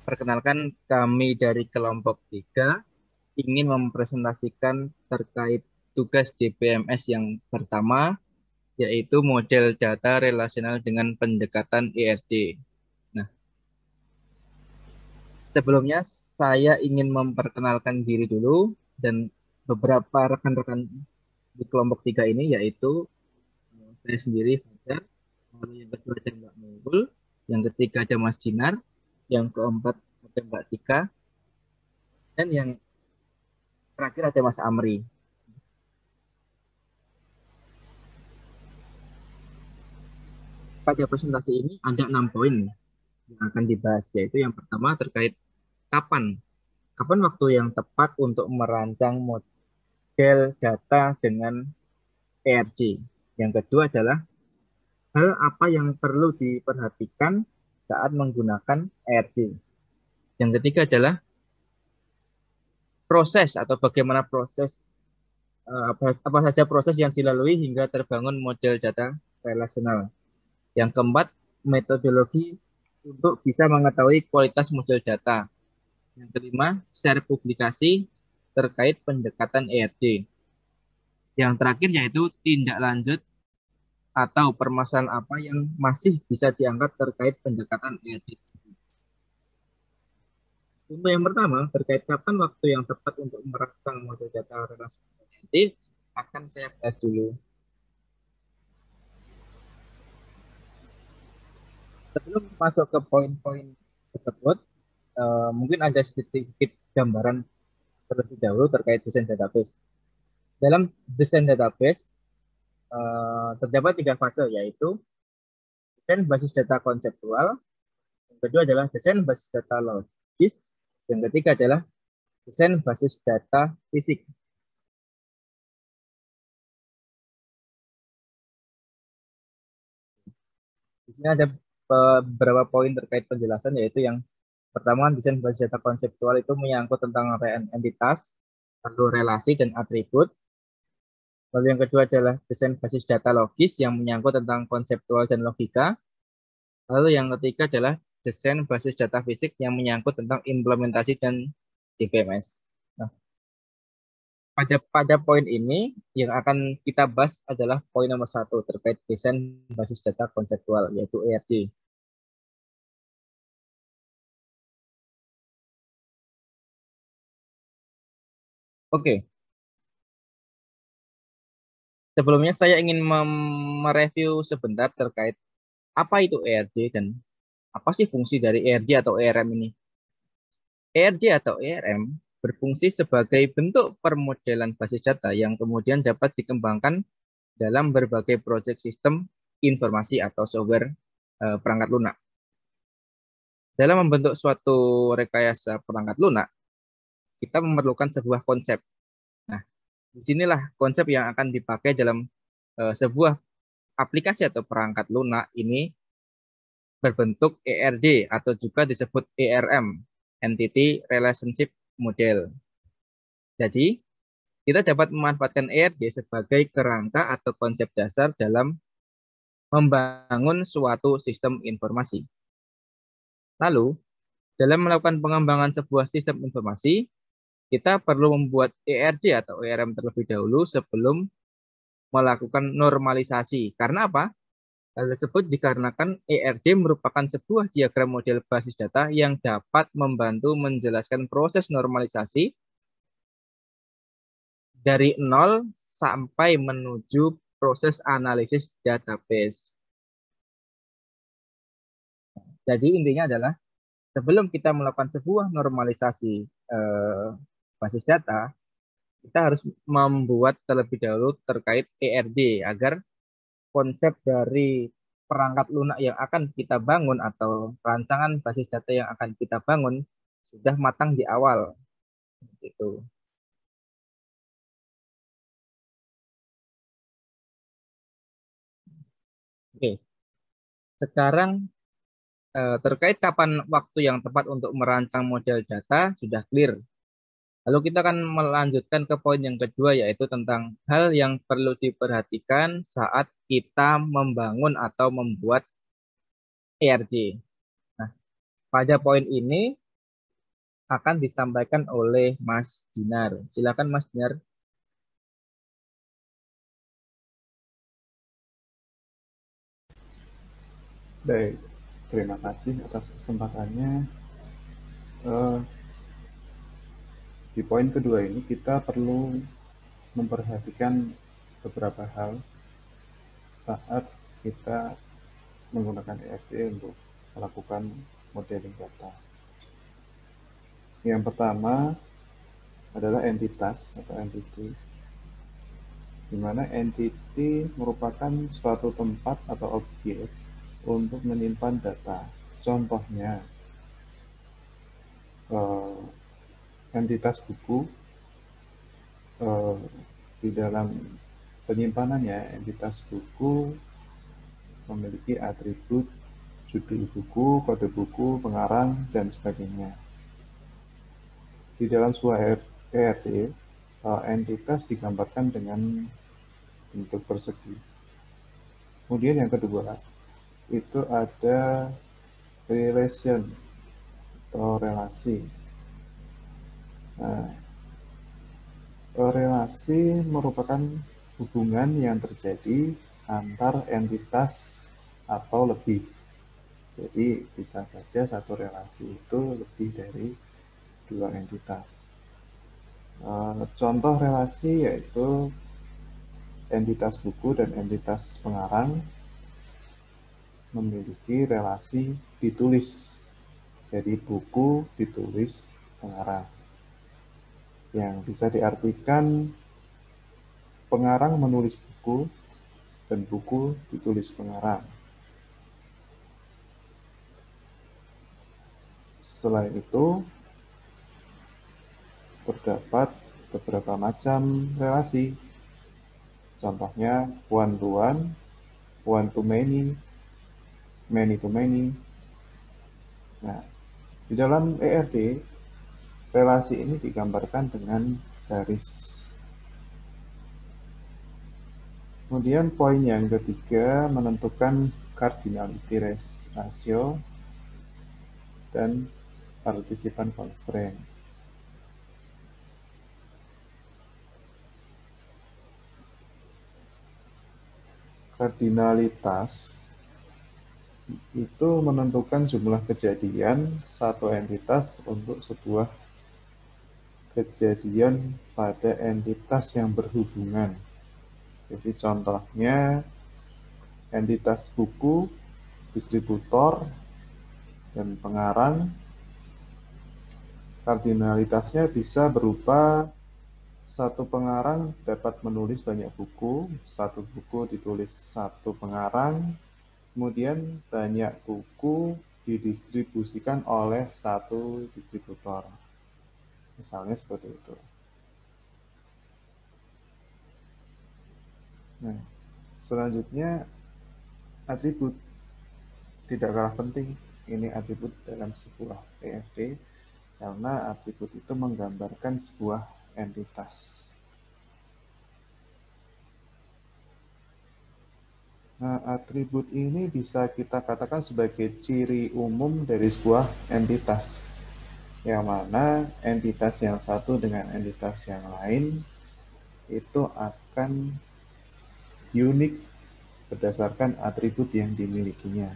Perkenalkan, kami dari kelompok 3 ingin mempresentasikan terkait tugas DBMS yang pertama, yaitu model data relasional dengan pendekatan ERD. Nah, sebelumnya saya ingin memperkenalkan diri dulu dan beberapa rekan-rekan di kelompok 3 ini, yaitu saya sendiri, Fajar, lalu yang kedua ada Mbak Nurul, yang ketiga ada Mas Jinar, yang keempat ada Mbak Tika, dan yang terakhir ada Mas Amri. Pada presentasi ini ada 6 poin yang akan dibahas, yaitu yang pertama terkait kapan waktu yang tepat untuk merancang model data dengan ERG. Yang kedua adalah hal apa yang perlu diperhatikan saat menggunakan ERG. Yang ketiga adalah proses atau bagaimana proses apa saja proses yang dilalui hingga terbangun model data relasional. Yang keempat, metodologi untuk bisa mengetahui kualitas model data. Yang kelima, share publikasi terkait pendekatan ERD. Yang terakhir yaitu tindak lanjut atau permasalahan apa yang masih bisa diangkat terkait pendekatan ERD. Untuk yang pertama, terkait kapan waktu yang tepat untuk merancang model data relasional ERD, akan saya bahas dulu. Sebelum masuk ke poin-poin tersebut, mungkin ada sedikit gambaran terlebih dahulu terkait desain database. Dalam desain database, terdapat 3 fase, yaitu desain basis data konseptual, yang kedua adalah desain basis data logis, yang ketiga adalah desain basis data fisik. Di sini ada beberapa poin terkait penjelasan, yaitu yang pertama, desain basis data konseptual itu menyangkut tentang entitas, lalu relasi dan atribut. Lalu yang kedua adalah desain basis data logis yang menyangkut tentang konseptual dan logika. Lalu yang ketiga adalah desain basis data fisik yang menyangkut tentang implementasi dan DBMS. Nah, pada poin ini yang akan kita bahas adalah poin nomor 1 terkait desain basis data konseptual, yaitu ERD. Oke, sebelumnya saya ingin mereview sebentar terkait apa itu ERD dan apa sih fungsi dari ERD atau ERM ini. ERD atau ERM berfungsi sebagai bentuk permodelan basis data yang kemudian dapat dikembangkan dalam berbagai proyek sistem informasi atau software perangkat lunak. Dalam membentuk suatu rekayasa perangkat lunak, kita memerlukan sebuah konsep. Nah, disinilah konsep yang akan dipakai dalam sebuah aplikasi atau perangkat lunak ini berbentuk ERD atau juga disebut ERM, Entity Relationship Model. Jadi, kita dapat memanfaatkan ERD sebagai kerangka atau konsep dasar dalam membangun suatu sistem informasi. Lalu, dalam melakukan pengembangan sebuah sistem informasi, kita perlu membuat ERD atau ERM terlebih dahulu sebelum melakukan normalisasi. Karena apa? Hal tersebut dikarenakan ERD merupakan sebuah diagram model basis data yang dapat membantu menjelaskan proses normalisasi dari nol sampai menuju proses analisis database. Jadi intinya adalah sebelum kita melakukan sebuah normalisasi basis data, kita harus membuat terlebih dahulu terkait ERD agar konsep dari perangkat lunak yang akan kita bangun atau rancangan basis data yang akan kita bangun sudah matang di awal. Gitu. Oke, sekarang terkait kapan waktu yang tepat untuk merancang model data sudah clear. Lalu kita akan melanjutkan ke poin yang kedua, yaitu tentang hal yang perlu diperhatikan saat kita membangun atau membuat ERD. Nah, pada poin ini akan disampaikan oleh Mas Dinar. Silakan Mas Dinar. Baik, terima kasih atas kesempatannya. Eh, di poin kedua ini kita perlu memperhatikan beberapa hal saat kita menggunakan ERD untuk melakukan modeling data. Yang pertama adalah entitas atau entity, di mana entity merupakan suatu tempat atau objek untuk menyimpan data. Contohnya, entitas buku di dalam penyimpanannya, entitas buku memiliki atribut judul buku, kode buku, pengarang, dan sebagainya. Di dalam sebuah ERD, entitas digambarkan dengan bentuk persegi. Kemudian yang kedua, itu ada relation atau relasi. Nah, relasi merupakan hubungan yang terjadi antar entitas atau lebih. Jadi bisa saja satu relasi itu lebih dari dua entitas. Contoh relasi yaitu entitas buku dan entitas pengarang memiliki relasi ditulis. Jadi buku ditulis pengarang. Yang bisa diartikan pengarang menulis buku dan buku ditulis pengarang. Selain itu, terdapat beberapa macam relasi. Contohnya one to one, one to many, many to many. Nah, di dalam ERD, relasi ini digambarkan dengan garis. Kemudian poin yang ketiga menentukan cardinality ratio dan participant constraint. Kardinalitas itu menentukan jumlah kejadian satu entitas untuk sebuah kejadian pada entitas yang berhubungan. Jadi contohnya entitas buku, distributor, dan pengarang, kardinalitasnya bisa berupa satu pengarang dapat menulis banyak buku, satu buku ditulis satu pengarang, kemudian banyak buku didistribusikan oleh satu distributor. Misalnya seperti itu. Nah, selanjutnya atribut tidak kalah penting. Ini atribut dalam sebuah EFD karena atribut itu menggambarkan sebuah entitas. Nah, atribut ini bisa kita katakan sebagai ciri umum dari sebuah entitas, yang mana entitas yang satu dengan entitas yang lain itu akan unik berdasarkan atribut yang dimilikinya.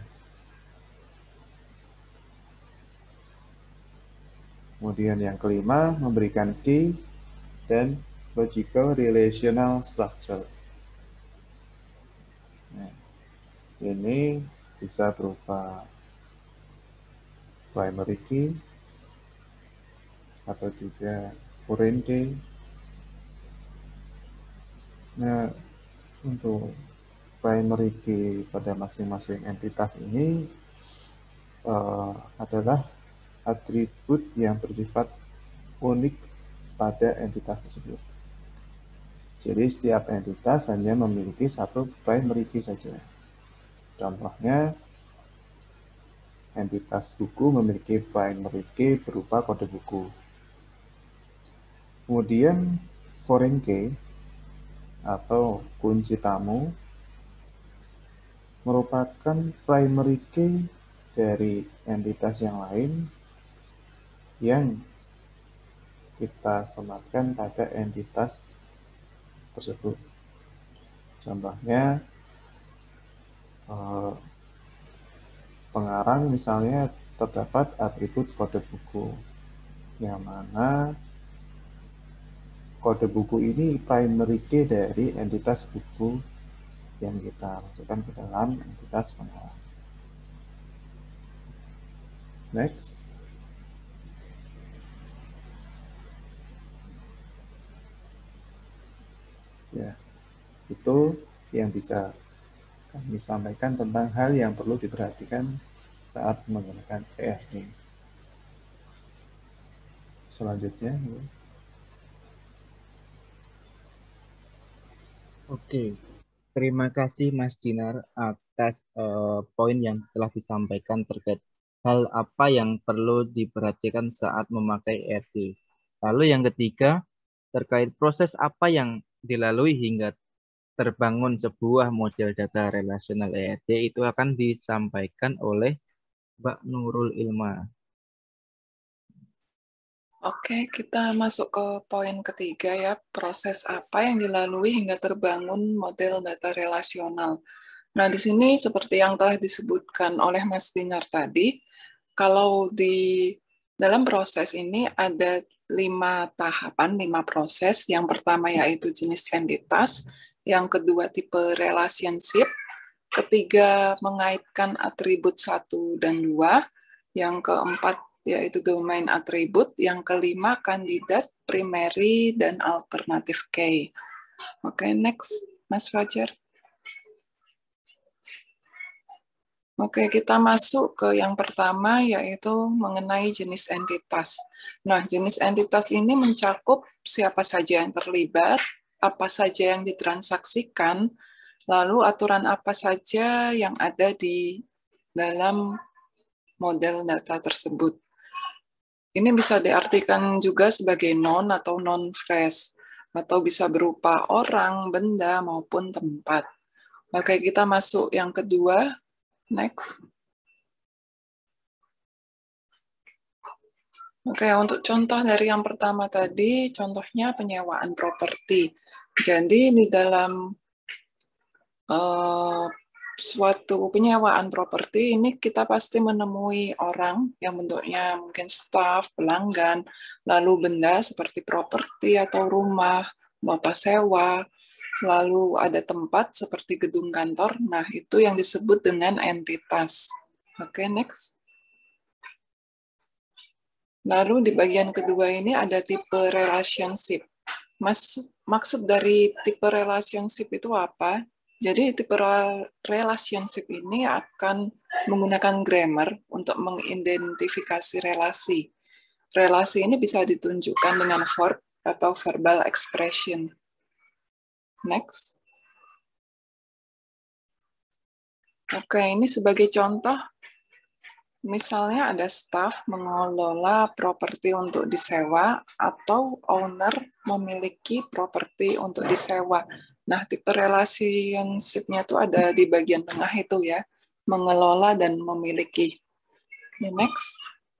Kemudian yang kelima, memberikan key dan logical relational structure. Nah, ini bisa berupa primary key atau juga foreign key. Nah, untuk primary key pada masing-masing entitas ini adalah atribut yang bersifat unik pada entitas tersebut. Jadi setiap entitas hanya memiliki satu primary key saja. Contohnya, entitas buku memiliki primary key berupa kode buku. Kemudian foreign key atau kunci tamu merupakan primary key dari entitas yang lain yang kita sematkan pada entitas tersebut. Contohnya, pengarang misalnya terdapat atribut kode buku, yang mana kode buku ini primary key dari entitas buku yang kita masukkan ke dalam entitas pengarang. Next. Ya, itu yang bisa kami sampaikan tentang hal yang perlu diperhatikan saat menggunakan ERD. Selanjutnya, Oke, terima kasih Mas Dinar atas poin yang telah disampaikan terkait hal apa yang perlu diperhatikan saat memakai ERD. Lalu yang ketiga, terkait proses apa yang dilalui hingga terbangun sebuah model data relasional ERD itu akan disampaikan oleh Mbak Nurul Ilma. Oke, kita masuk ke poin ketiga ya, proses apa yang dilalui hingga terbangun model data relasional. Nah, di sini seperti yang telah disebutkan oleh Mas Dinar tadi, kalau di dalam proses ini ada 5 tahapan, 5 proses. Yang pertama yaitu jenis entitas, yang kedua tipe relationship, ketiga mengaitkan atribut 1 dan 2, yang keempat yaitu domain atribut, yang kelima kandidat, primary, dan alternatif key. Oke, next, Mas Fajar. Oke, kita masuk ke yang pertama, yaitu mengenai jenis entitas. Nah, jenis entitas ini mencakup siapa saja yang terlibat, apa saja yang ditransaksikan, lalu aturan apa saja yang ada di dalam model data tersebut. Ini bisa diartikan juga sebagai non atau non-fresh, atau bisa berupa orang, benda, maupun tempat. Oke, kita masuk yang kedua. Next. Oke, untuk contoh dari yang pertama tadi, contohnya penyewaan properti. Jadi di dalam suatu penyewaan properti ini kita pasti menemui orang yang bentuknya mungkin staf, pelanggan, lalu benda seperti properti atau rumah, nota sewa, lalu ada tempat seperti gedung kantor. Nah, itu yang disebut dengan entitas. Oke, next. Lalu di bagian kedua ini ada tipe relationship. Maksud dari tipe relationship itu apa? Jadi tipe relationship ini akan menggunakan grammar untuk mengidentifikasi relasi. Relasi ini bisa ditunjukkan dengan verb atau verbal expression. Next. Oke, ini sebagai contoh, misalnya ada staff mengelola properti untuk disewa atau owner memiliki properti untuk disewa. Nah, tipe relationship-nya itu ada di bagian tengah itu ya, mengelola dan memiliki. Next.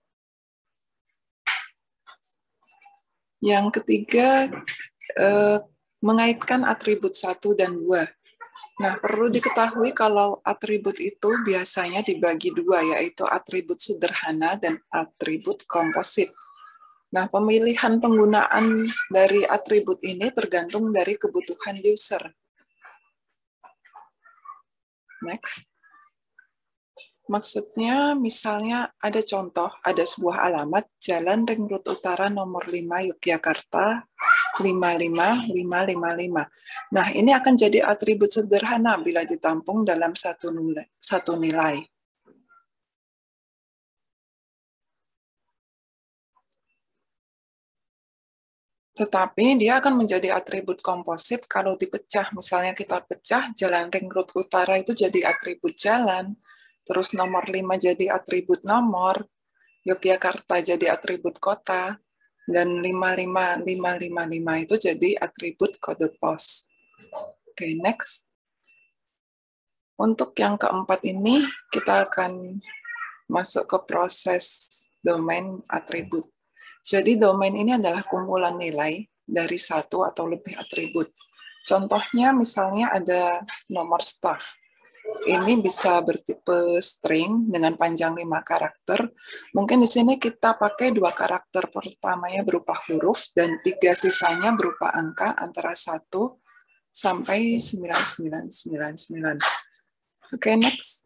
Yang ketiga, mengaitkan atribut 1 dan 2. Nah, perlu diketahui kalau atribut itu biasanya dibagi 2, yaitu atribut sederhana dan atribut komposit. Nah, pemilihan penggunaan dari atribut ini tergantung dari kebutuhan user. Next. Maksudnya, misalnya ada contoh, ada sebuah alamat, Jalan Ring Road Utara nomor 5 Yogyakarta, 55555. Nah, ini akan jadi atribut sederhana bila ditampung dalam satu nilai. Tetapi dia akan menjadi atribut komposit kalau dipecah. Misalnya kita pecah Jalan Ring Road Utara itu jadi atribut jalan, terus nomor 5 jadi atribut nomor, Yogyakarta jadi atribut kota, dan 55555 itu jadi atribut kode pos. Oke, next. Untuk yang keempat ini, kita akan masuk ke proses domain atribut. Jadi domain ini adalah kumpulan nilai dari satu atau lebih atribut. Contohnya misalnya ada nomor staff. Ini bisa bertipe string dengan panjang 5 karakter. Mungkin di sini kita pakai 2 karakter pertamanya berupa huruf dan 3 sisanya berupa angka antara 1 sampai 9999. Oke, next.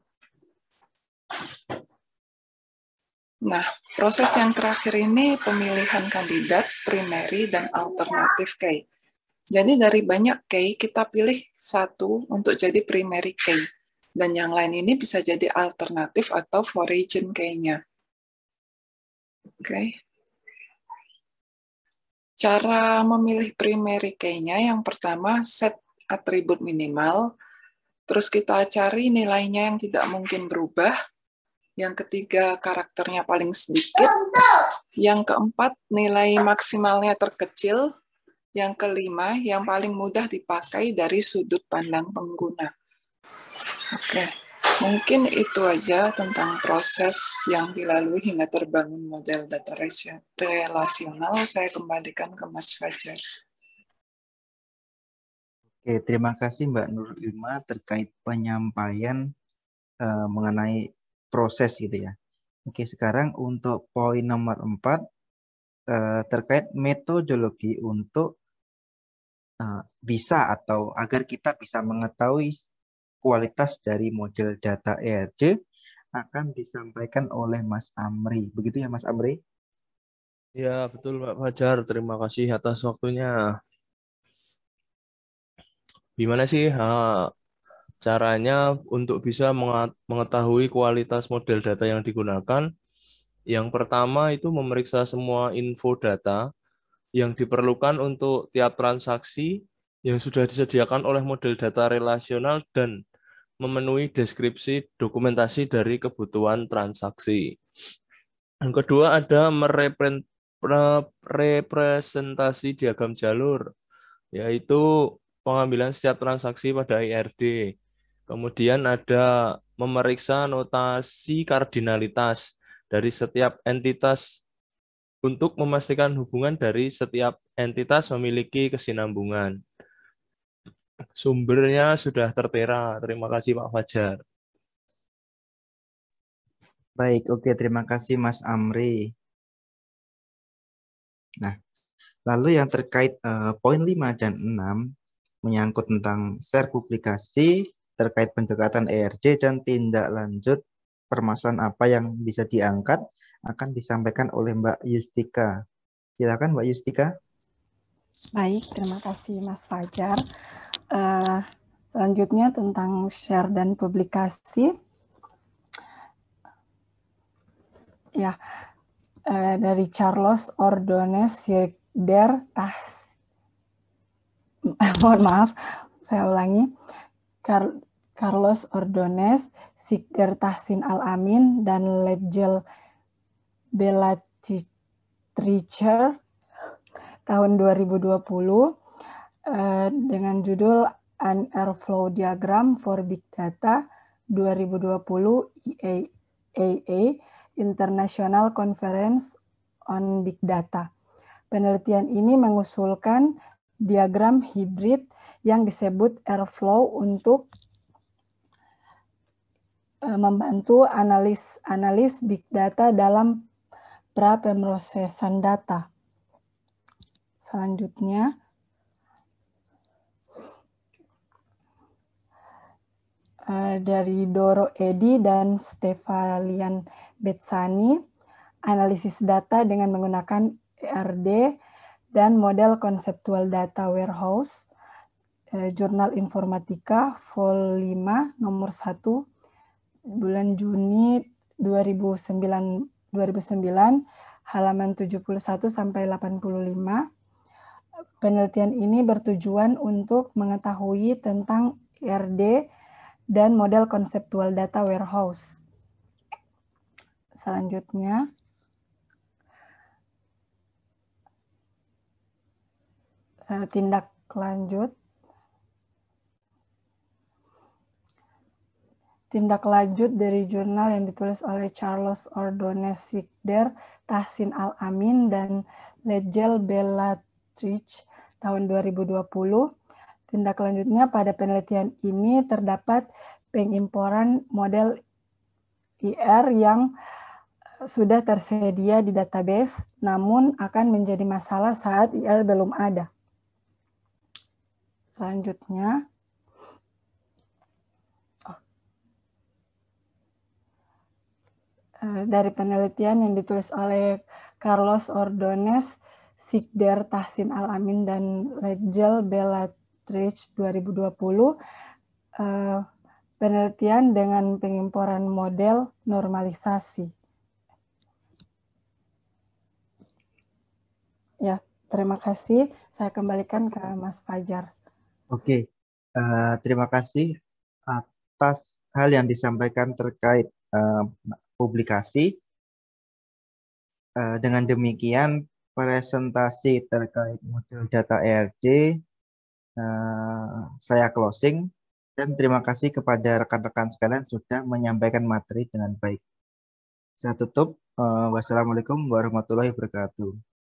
Nah, proses yang terakhir ini pemilihan kandidat, primary, dan alternatif key. Jadi dari banyak key, kita pilih satu untuk jadi primary key. Dan yang lain ini bisa jadi alternatif atau foreign key-nya. Oke. Cara memilih primary key-nya, yang pertama set atribut minimal, terus kita cari nilainya yang tidak mungkin berubah, yang ketiga karakternya paling sedikit, yang keempat nilai maksimalnya terkecil, yang kelima yang paling mudah dipakai dari sudut pandang pengguna. Oke, mungkin itu aja tentang proses yang dilalui hingga terbangun model data relasional. Saya kembalikan ke Mas Fajar. Oke, terima kasih Mbak Nurlima terkait penyampaian mengenai proses gitu ya. Oke, sekarang untuk poin nomor 4 terkait metodologi untuk bisa atau agar kita bisa mengetahui kualitas dari model data ERJ akan disampaikan oleh Mas Amri. Begitu ya Mas Amri? Ya, betul Pak Fajar. Terima kasih atas waktunya. Gimana sih caranya untuk bisa mengetahui kualitas model data yang digunakan? Yang pertama itu memeriksa semua info data yang diperlukan untuk tiap transaksi yang sudah disediakan oleh model data relasional dan memenuhi deskripsi dokumentasi dari kebutuhan transaksi. Yang kedua ada merepresentasi diagram jalur, yaitu pengambilan setiap transaksi pada IRD. Kemudian ada memeriksa notasi kardinalitas dari setiap entitas untuk memastikan hubungan dari setiap entitas memiliki kesinambungan. Sumbernya sudah tertera. Terima kasih Pak Fajar. Baik, oke, terima kasih Mas Amri. Nah, lalu yang terkait poin 5 dan 6 menyangkut tentang share publikasi terkait pendekatan ERJ dan tindak lanjut permasalahan apa yang bisa diangkat akan disampaikan oleh Mbak Yustika. Silakan Mbak Yustika. Baik, terima kasih Mas Fajar. Selanjutnya tentang share dan publikasi. Ya, dari Carlos Ordonez Sirder mohon maaf, saya ulangi. Carlos Ordonez, Sikder Tahsin Al-Amin, dan Lejel Belatricher tahun 2020 dengan judul An Airflow Diagram for Big Data 2020 IAA International Conference on Big Data. Penelitian ini mengusulkan diagram hibrid yang disebut Airflow untuk membantu analis big data dalam pra-pemrosesan data. Selanjutnya, dari Doro Edi dan Stefalian Betsani, analisis data dengan menggunakan ERD dan model konseptual data warehouse, Jurnal Informatika Vol 5 nomor 1 bulan Juni 2009 halaman 71 sampai 85. Penelitian ini bertujuan untuk mengetahui tentang ERD dan model konseptual data warehouse. Selanjutnya, tindak lanjut. tindak lanjut dari jurnal yang ditulis oleh Charles Ordonez Sigder, Tahsin Al-Amin, dan Legel Bellatrix tahun 2020. Tindak lanjutnya pada penelitian ini terdapat pengimporan model IR yang sudah tersedia di database, namun akan menjadi masalah saat IR belum ada. Selanjutnya, dari penelitian yang ditulis oleh Carlos Ordonez, Sigder, Tahsin Al-Amin, dan Legel Bellatrix 2020, penelitian dengan pengimporan model normalisasi. Ya, terima kasih. Saya kembalikan ke Mas Fajar. Oke, terima kasih atas hal yang disampaikan terkait publikasi. Dengan demikian, presentasi terkait model data ERJ saya closing, dan terima kasih kepada rekan-rekan sekalian sudah menyampaikan materi dengan baik. Saya tutup. Wassalamualaikum warahmatullahi wabarakatuh.